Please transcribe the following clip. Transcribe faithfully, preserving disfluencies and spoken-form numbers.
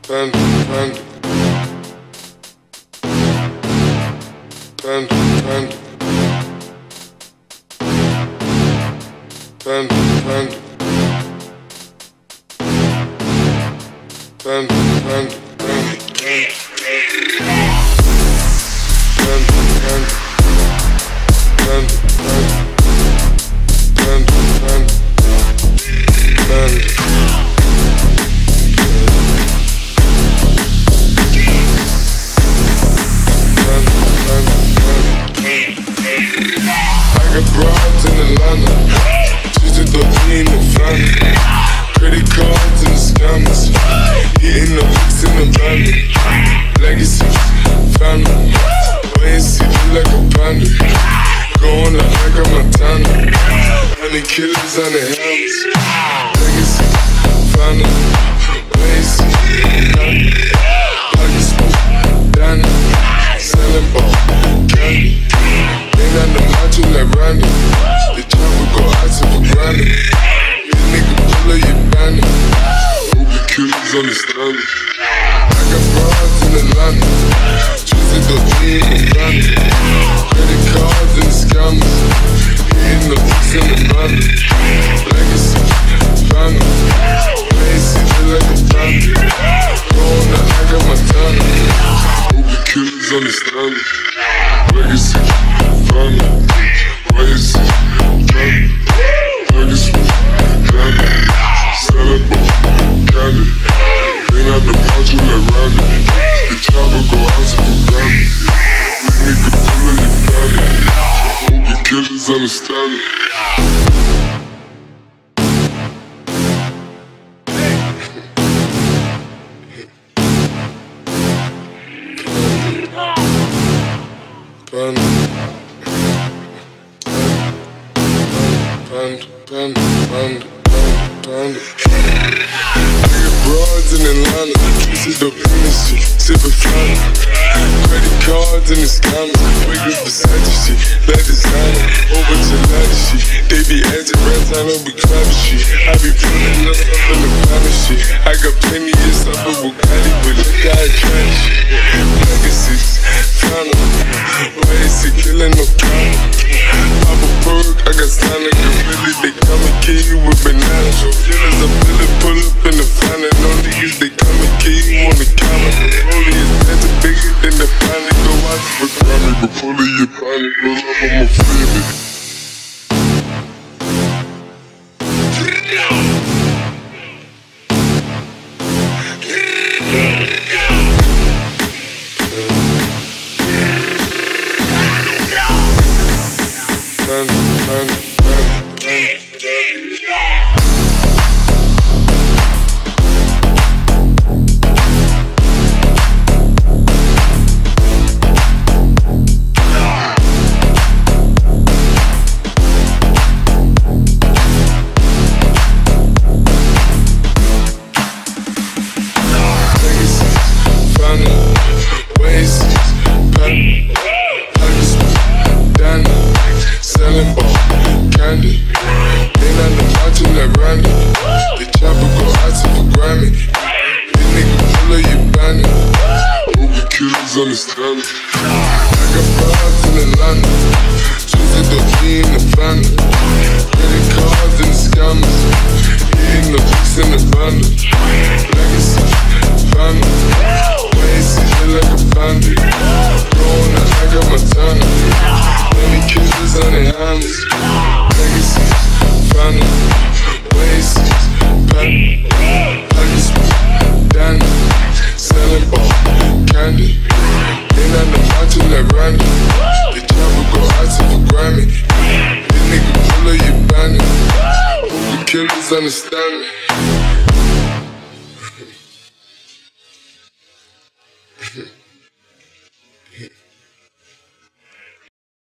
Panda, panda, panda, panda, panda, panda, panda, panda, panda, I got broads in Atlanta, choosing thirteen and family. Credit cards and the scammers, hitting the licks in the van. Legacy, family, wait and see you like a panda. Going to like a Montana, honey killers on the helmets. Legacy, family, wait and see family. Pocket smoke, Danny, selling ball, candy. Ain't on the macho like Randy. The chopper go out to for granted. This nigga pull up your bandit. Hope the killers understand it. I got broads in Atlanta, choosing the team and family. Credit cards and the scammers, hitting the licks in the van. Legacy, family, lazy, feel like a family. Going to like a Montana. Hope the killers understand it. Legacy, family, lazy, family. Legacy, family, selling ball, candy. Ain't out the macho like Randy. The chopper go out to the granny. This nigga pull up your bandit. Hope the killers understand it. Panda, panda, panda, panda, panda. I got broads in Atlanta, this is the industry, sippin' Fanta. Credit cards and the scammers, wake up beside the shit, like designer, over to ladder shit. They be acting rats, I don't be clapping shit. I be pulling up up in the planet shit. I got plenty of stuff with Bugatti, but look how I try shit. Legacies, Fanta, why is he killing no Fanta? Pop a perk, I got sign like a really, they come and kill you with bananas. Your feelings, I feel it, pull up in the Fanta. No niggas, they come and kill you on the counter. The rollie is better, bigger than the Fanta. Go out for Grammy, but pull it, you Fanta. Roll up, I'm a favorite. Panda, panda, panda, panda. Selling ball, candy. Ain't on the macho like Randy. The chopper go out to for Grammy. This nigga pull up your bandit. Hope the killers understand it. I got broads in Atlanta, choosing the team and the family. Credit cards and the scammers, hitting the licks in the bundle. Legacy, family, lazy, feel like a bandit. Going to like a Montana. Many killers on their hands. Legacy, family, lazy, family. Pocket smoke, Danny, selling ball, candy. Ain't on the macho like Randy. The chopper go out to for Grammy. This nigga pull up your bandit. Hope the killers understand me.